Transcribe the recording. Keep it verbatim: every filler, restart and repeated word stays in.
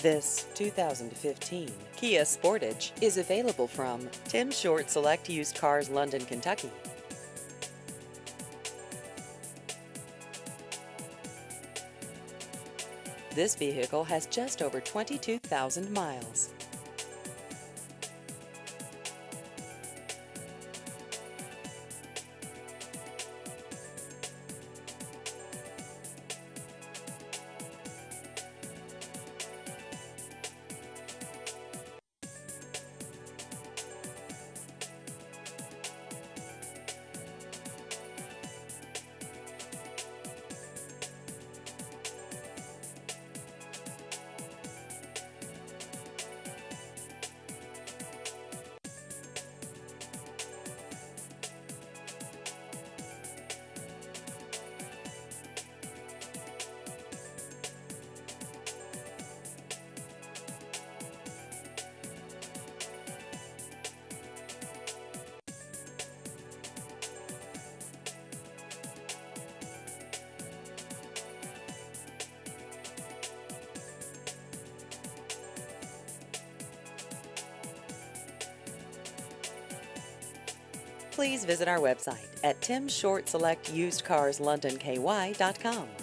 This two thousand fifteen Kia Sportage is available from Tim Short Select Used Cars, London, Kentucky. This vehicle has just over twenty-two thousand miles. Please visit our website at tim short select used cars london k y dot com.